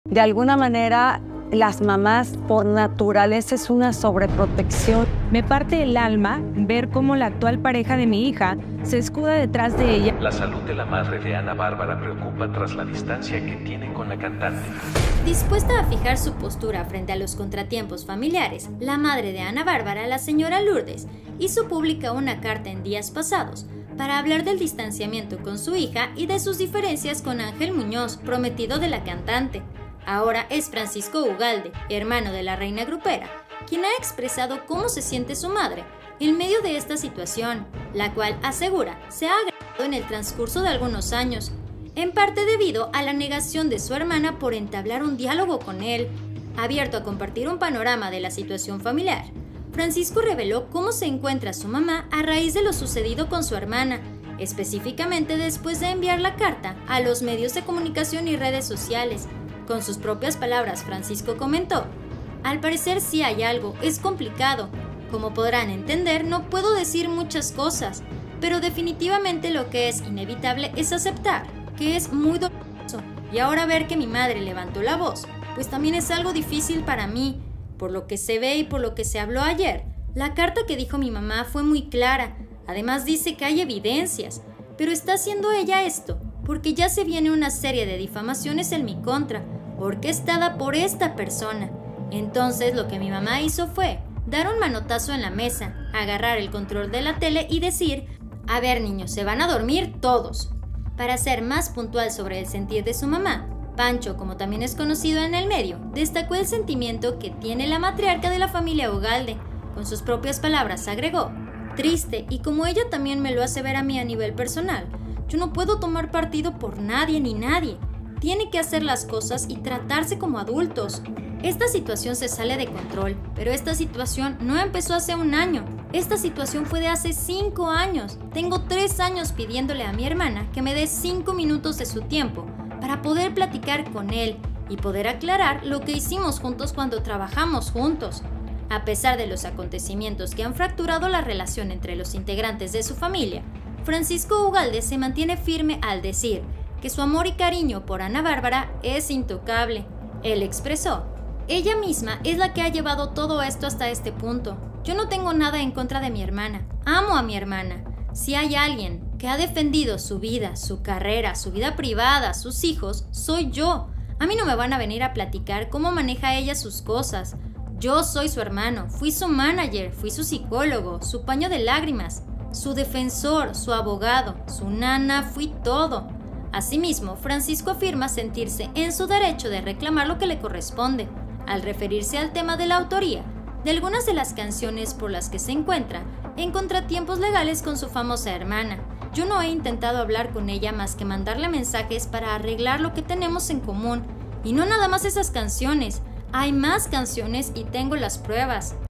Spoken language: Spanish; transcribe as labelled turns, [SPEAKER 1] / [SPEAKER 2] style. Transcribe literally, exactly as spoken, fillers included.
[SPEAKER 1] De alguna manera, las mamás por naturaleza es una sobreprotección.
[SPEAKER 2] Me parte el alma ver cómo la actual pareja de mi hija se escuda detrás de ella.
[SPEAKER 3] La salud de la madre de Ana Bárbara preocupa tras la distancia que tiene con la cantante.
[SPEAKER 4] Dispuesta a fijar su postura frente a los contratiempos familiares, la madre de Ana Bárbara, la señora Lourdes, hizo pública una carta en días pasados para hablar del distanciamiento con su hija y de sus diferencias con Ángel Muñoz, prometido de la cantante. Ahora es Francisco Ugalde, hermano de la reina grupera, quien ha expresado cómo se siente su madre en medio de esta situación, la cual asegura se ha agravado en el transcurso de algunos años, en parte debido a la negación de su hermana por entablar un diálogo con él. Abierto a compartir un panorama de la situación familiar, Francisco reveló cómo se encuentra su mamá a raíz de lo sucedido con su hermana, específicamente después de enviar la carta a los medios de comunicación y redes sociales. Con sus propias palabras, Francisco comentó: al parecer sí hay algo, es complicado. Como podrán entender, no puedo decir muchas cosas, pero definitivamente lo que es inevitable es aceptar que es muy doloroso. Y ahora ver que mi madre levantó la voz, pues también es algo difícil para mí. Por lo que se ve y por lo que se habló ayer, la carta que dijo mi mamá fue muy clara. Además dice que hay evidencias, pero está haciendo ella esto porque ya se viene una serie de difamaciones en mi contra, orquestada por esta persona. Entonces lo que mi mamá hizo fue dar un manotazo en la mesa, agarrar el control de la tele y decir: a ver niños, se van a dormir todos. Para ser más puntual sobre el sentir de su mamá, Pancho, como también es conocido en el medio, destacó el sentimiento que tiene la matriarca de la familia Ugalde. Con sus propias palabras agregó: triste, y como ella también me lo hace ver a mí a nivel personal, yo no puedo tomar partido por nadie ni nadie. Tiene que hacer las cosas y tratarse como adultos. Esta situación se sale de control, pero esta situación no empezó hace un año. Esta situación fue de hace cinco años. Tengo tres años pidiéndole a mi hermana que me dé cinco minutos de su tiempo para poder platicar con él y poder aclarar lo que hicimos juntos cuando trabajamos juntos. A pesar de los acontecimientos que han fracturado la relación entre los integrantes de su familia, Francisco Ugalde se mantiene firme al decir que su amor y cariño por Ana Bárbara es intocable. Él expresó: ella misma es la que ha llevado todo esto hasta este punto. Yo no tengo nada en contra de mi hermana. Amo a mi hermana. Si hay alguien que ha defendido su vida, su carrera, su vida privada, sus hijos, soy yo. A mí no me van a venir a platicar cómo maneja ella sus cosas. Yo soy su hermano, fui su manager, fui su psicólogo, su paño de lágrimas, su defensor, su abogado, su nana, fui todo. Asimismo, Francisco afirma sentirse en su derecho de reclamar lo que le corresponde, al referirse al tema de la autoría de algunas de las canciones por las que se encuentra en contratiempos legales con su famosa hermana. Yo no he intentado hablar con ella más que mandarle mensajes para arreglar lo que tenemos en común, y no nada más esas canciones. Hay más canciones y tengo las pruebas.